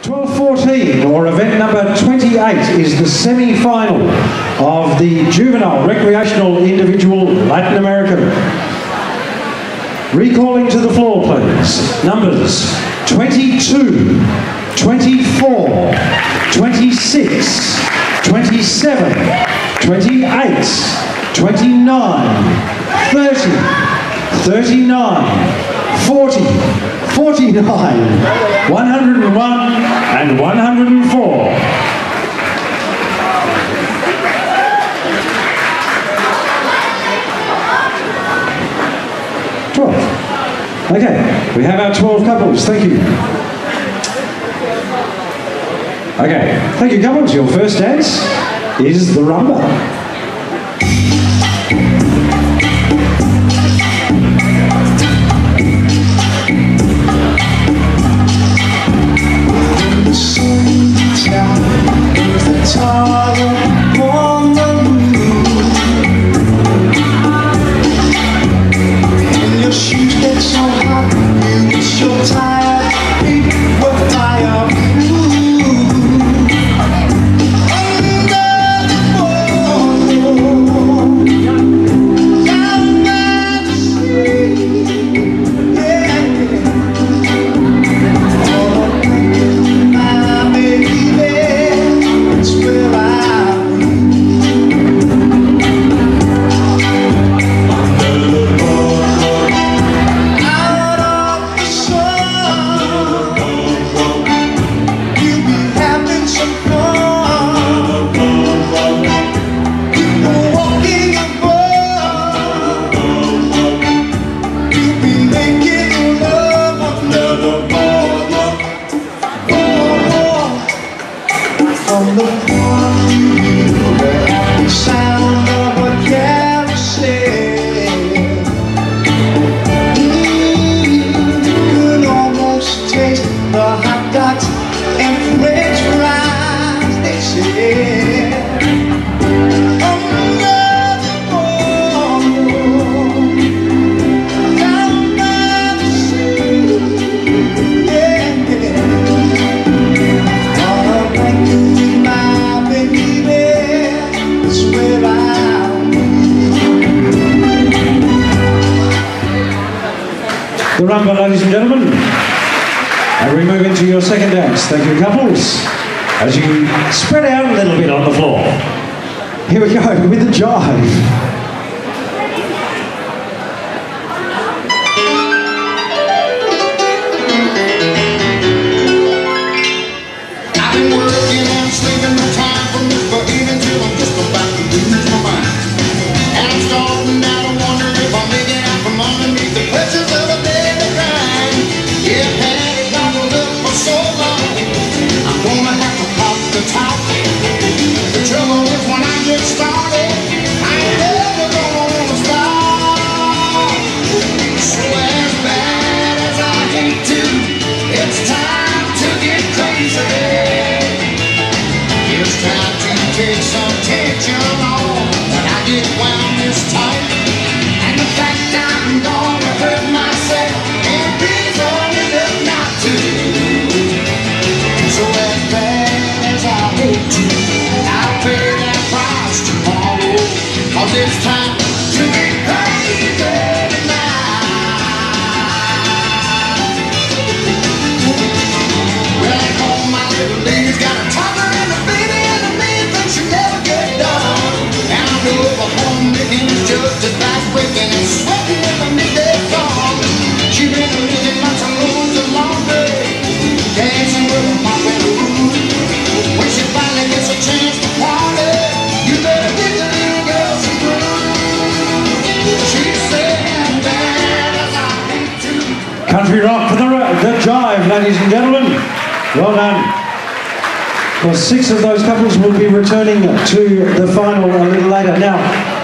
12-14, or event number 28, is the semi-final of the Juvenile Recreational Individual Latin American. Recalling to the floor, please, numbers 22, 24, 26, 27, 28, 29, 30, 39, 40, 49, 101 and 104. Okay, we have our 12 couples. Thank you. Okay, thank you couples. Your first dance is the rumba. From the point you hear the sound of a carousel, you could almost taste the hot dogs and French fries they sell. Another boat down by the sea, yeah. The rumba, ladies and gentlemen. And we move into your second dance. Thank you, couples. As you spread out a little bit on the floor. Here we go with the jive. Take some tension on when I get wound this tight, and the fact I'm gonna hurt myself and reason enough not to. So as bad as I hate to, I'll pay that price tomorrow, 'cause it's time to be crazy tonight. Well, I call my little lady's got a toddler and a baby and a man she never get done. And I know if a home making is just as fast breaking and sweating in the midday sun. She been losing lots of loads of laundry, dancing with a mop and a room. When she finally gets a chance to party, you better get the little girl some room. She said that as I hate to. Country rock for the jive, ladies and gentlemen. Well done. Well, 6 of those couples will be returning to the final a little later. Now,